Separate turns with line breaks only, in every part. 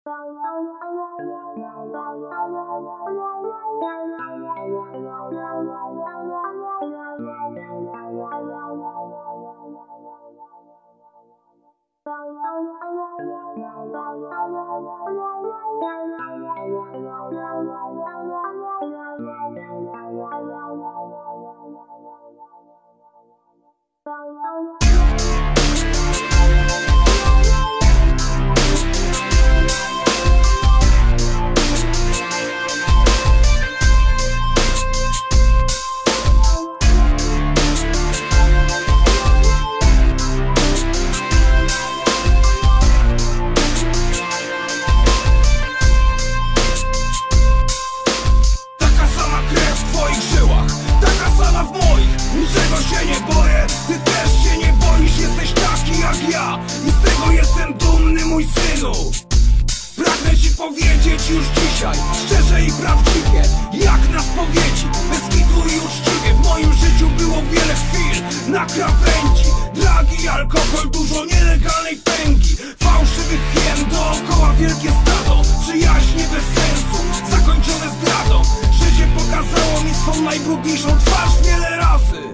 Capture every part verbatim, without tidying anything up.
Na krawędzi, dragi, alkohol, dużo nielegalnej pęgi, fałszywych hien, dookoła wielkie stado, przyjaźnie bez sensu, zakończone zdradą. Życie pokazało mi swą najbrudniejszą twarz wiele razy.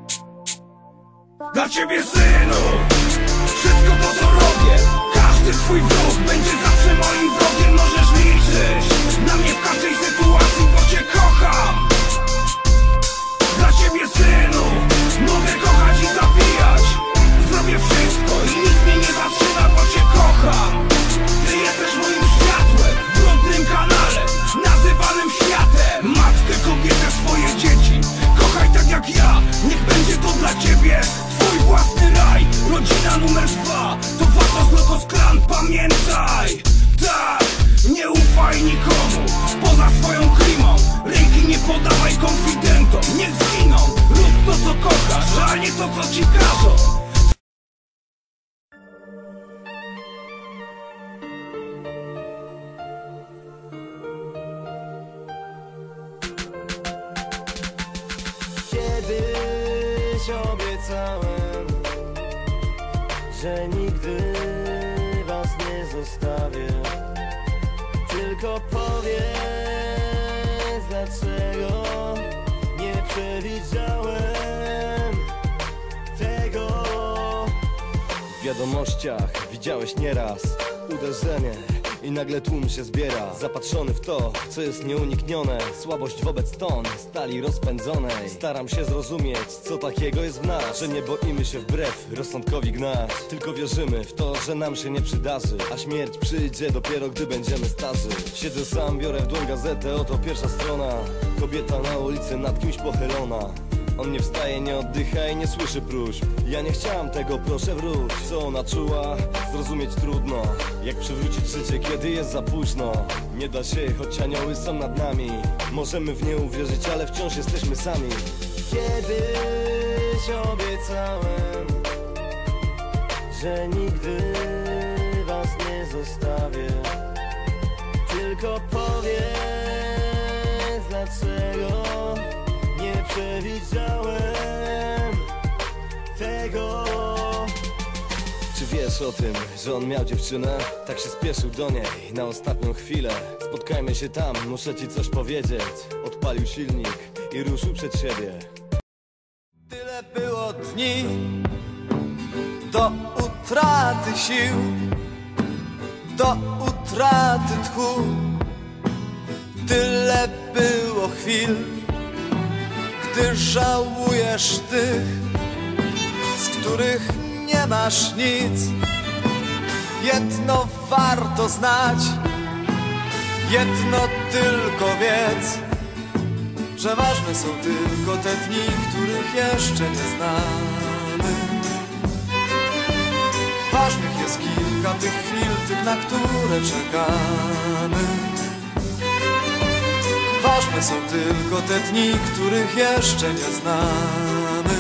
Dla ciebie, synu, wszystko to co robię, każdy twój wróg będzie zawsze moim wrogiem. Możesz liczyć na mnie w każdej sytuacji, bo cię kocham. Dla ciebie, synu, mogę kochać i zabijać. Zrobię wszystko i nic mnie nie zatrzyma, bo cię kocham. Ty jesteś moim światłem w brudnym kanale, nazywanym światem. Matkę, kobietę, swoje dzieci kochaj tak jak ja, niech będzie to dla ciebie twój własny raj. Rodzina numer dwa to Vatos Locos Clan, pamiętaj. Tak, nie ufaj nikomu poza swoją klimą. Ręki nie podawaj konfidentom, niech zginą. Rób to co kochasz, a nie to co ci każą.
Kiedyś obiecałem, że nigdy was nie zostawię. Tylko powiedz, dlaczego nie przewidziałem tego. W wiadomościach widziałeś nieraz uderzenie i nagle tłum się zbiera, zapatrzony w to, co jest nieuniknione. Słabość wobec ton stali rozpędzonej. Staram się zrozumieć, co takiego jest w nas, że nie boimy się wbrew rozsądkowi gnać. Tylko wierzymy w to, że nam się nie przydarzy, a śmierć przyjdzie dopiero, gdy będziemy starzy. Siedzę sam, biorę w dłoń gazetę, oto pierwsza strona. Kobieta na ulicy nad kimś pochylona. On nie wstaje, nie oddycha i nie słyszy próśb. Ja nie chciałam tego, proszę wróć. Co ona czuła? Zrozumieć trudno. Jak przywrócić życie, kiedy jest za późno? Nie da się, choć anioły są nad nami. Możemy w nie uwierzyć, ale wciąż jesteśmy sami. Kiedyś obiecałem, że nigdy was nie zostawię. Tylko powiedz, dlaczego nie przewidziałem tego. Czy wiesz o tym, że on miał dziewczynę? Tak się spieszył do niej na ostatnią chwilę. Spotkajmy się tam, muszę ci coś powiedzieć. Odpalił silnik i ruszył przed siebie.
Tyle było dni do utraty sił, do utraty tchu. Tyle było chwil, gdy żałujesz tych, z których nie masz nic. Jedno warto znać, jedno tylko wiedz, że ważne są tylko te dni, których jeszcze nie znamy. Ważnych jest kilka tych chwil, tych, na które czekamy. Ważne są tylko te dni, których jeszcze nie znamy.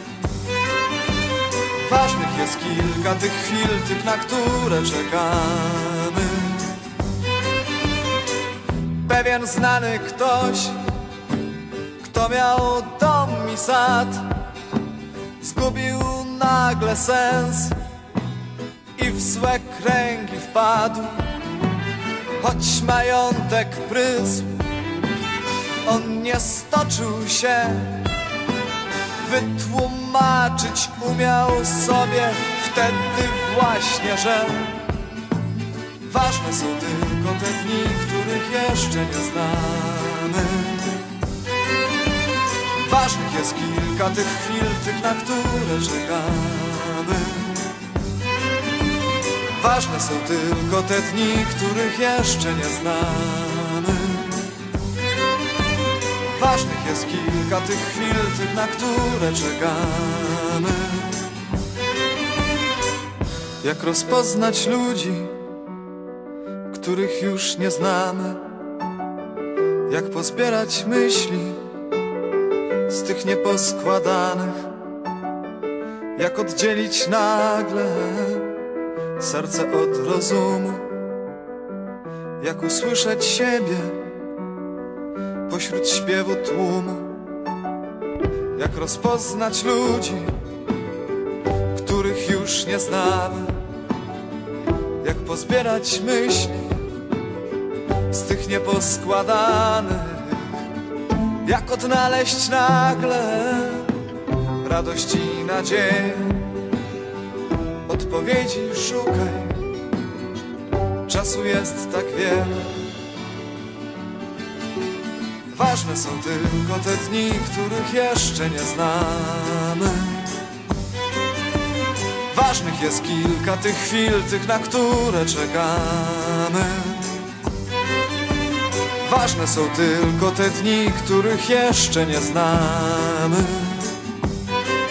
Ważnych jest kilka tych chwil, tych, na które czekamy. Pewien znany ktoś, kto miał dom i sad, zgubił nagle sens i w złe kręgi wpadł. choć majątek prysł, on nie stoczył się, wytłumaczyć umiał sobie wtedy właśnie, że ważne są tylko te dni, których jeszcze nie znamy. Ważnych jest kilka tych chwil, tych, na które czekamy. Ważne są tylko te dni, których jeszcze nie znamy. Ważnych jest kilka tych chwil, tych, na które czekamy. Jak rozpoznać ludzi, których już nie znamy? Jak pozbierać myśli z tych nieposkładanych? Jak oddzielić nagle serce od rozumu? Jak usłyszeć siebie pośród śpiewu tłumu? Jak rozpoznać ludzi, których już nie znamy? Jak pozbierać myśli z tych nieposkładanych? Jak odnaleźć nagle radość i nadzieję? Odpowiedzi szukaj, czasu jest tak wiele. Ważne są tylko te dni, których jeszcze nie znamy. Ważnych jest kilka tych chwil, tych, na które czekamy. Ważne są tylko te dni, których jeszcze nie znamy.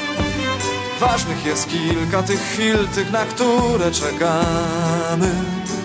Ważnych jest kilka tych chwil, tych, na które czekamy.